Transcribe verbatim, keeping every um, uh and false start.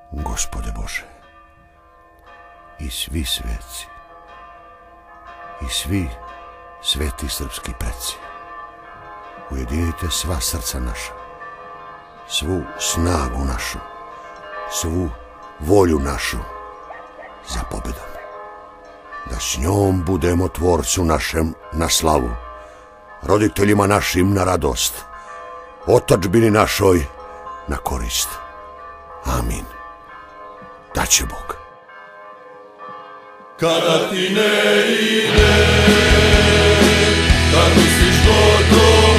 Gospode Bože, i svi sveci, i svi sveti srpski preci, ujedinite sva srca naša, svu snagu našu, svu volju našu za pobedom, da s njom budemo Tvorcu našem na slavu, roditeljima našim na radost, otadžbini našoj na korist. Amin. Daće Bog. Kada ti ne ide, kad misliš gotovo,